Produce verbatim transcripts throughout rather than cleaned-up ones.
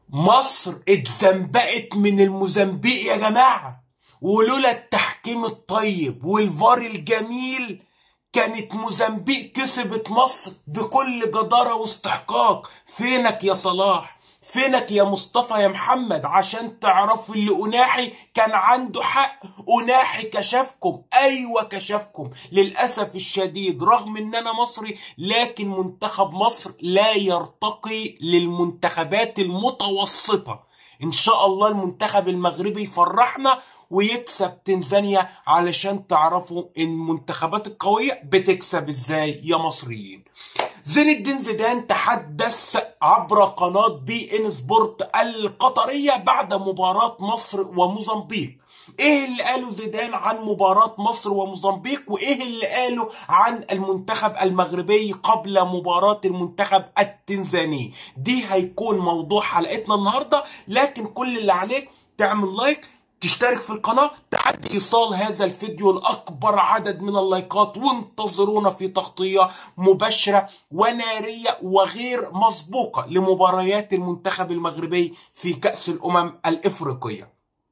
مصر اتزنبقت من الموزمبيق يا جماعة، ولولا التحكيم الطيب والفار الجميل كانت موزمبيق كسبت مصر بكل جدارة واستحقاق. فينك يا صلاح؟ فينك يا مصطفى يا محمد عشان تعرفوا اللي أناحي كان عنده حق؟ أناحي كشفكم، أيوة كشفكم للأسف الشديد. رغم إن أنا مصري لكن منتخب مصر لا يرتقي للمنتخبات المتوسطة. إن شاء الله المنتخب المغربي يفرحنا ويكسب تنزانيا، علشان تعرفوا إن المنتخبات القوية بتكسب إزاي يا مصريين. زين الدين زيدان تحدث عبر قناة بي إن سبورت القطرية بعد مباراة مصر وموزمبيق. ايه اللي قاله زيدان عن مباراة مصر وموزمبيق، وايه اللي قاله عن المنتخب المغربي قبل مباراة المنتخب التنزاني؟ دي هيكون موضوع حلقتنا النهاردة، لكن كل اللي عليك تعمل لايك، تشترك في القناة، تحدي إيصال هذا الفيديو لأكبر عدد من اللايكات، وانتظرونا في تغطية مباشرة ونارية وغير مسبوقة لمباريات المنتخب المغربي في كأس الأمم الإفريقية.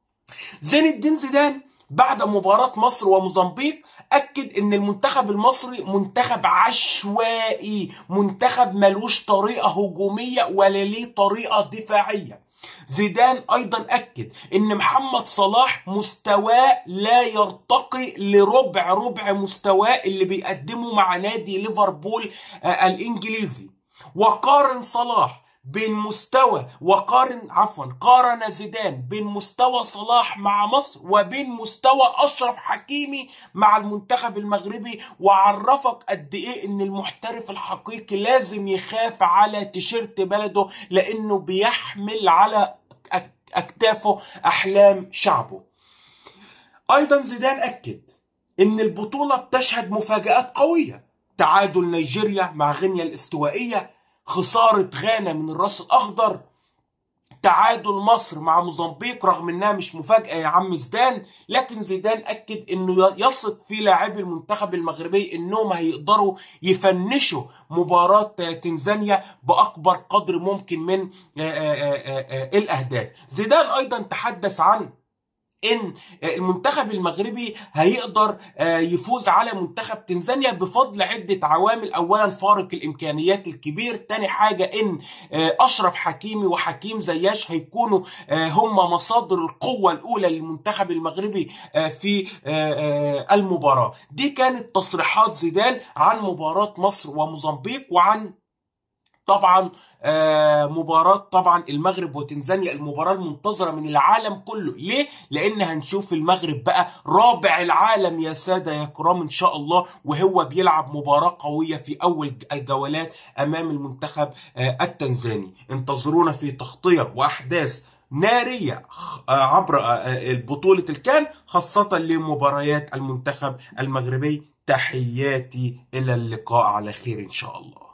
زين الدين زيدان بعد مباراة مصر وموزمبيق أكد إن المنتخب المصري منتخب عشوائي، منتخب ملوش طريقة هجومية ولا ليه طريقة دفاعية. زيدان ايضا اكد ان محمد صلاح مستواه لا يرتقي لربع ربع مستواه اللي بيقدمه مع نادي ليفربول آه الانجليزي. وقارن صلاح بين مستوى وقارن عفوا قارن زيدان بين مستوى صلاح مع مصر وبين مستوى اشرف حكيمي مع المنتخب المغربي، وعرفك قد ايه ان المحترف الحقيقي لازم يخاف على تيشيرت بلده، لانه بيحمل على اكتافه احلام شعبه. ايضا زيدان اكد ان البطولة بتشهد مفاجآت قوية: تعادل نيجيريا مع غينيا الاستوائية، خسارة غانا من الراس الأخضر، تعادل مصر مع موزمبيق رغم انها مش مفاجأة يا عم زيدان. لكن زيدان اكد انه يثق في لاعبي المنتخب المغربي انهم هيقدروا يفنشوا مباراة تنزانيا باكبر قدر ممكن من الاهداف. زيدان ايضا تحدث عن ان المنتخب المغربي هيقدر يفوز على منتخب تنزانيا بفضل عدة عوامل. اولا فارق الامكانيات الكبير، تاني حاجة ان اشرف حكيمي وحكيم زياش هيكونوا هم مصادر القوة الاولى للمنتخب المغربي في المباراة دي. كانت تصريحات زيدان عن مباراة مصر وموزمبيق، وعن طبعا آه مباراة طبعا المغرب وتنزانيا، المباراة المنتظرة من العالم كله. ليه؟ لان هنشوف المغرب بقى رابع العالم يا سادة يا كرام ان شاء الله، وهو بيلعب مباراة قوية في اول الجولات امام المنتخب آه التنزاني. انتظرونا في تغطية واحداث نارية عبر بطولة الكان، خاصة لمباريات المنتخب المغربي. تحياتي إلى اللقاء على خير إن شاء الله.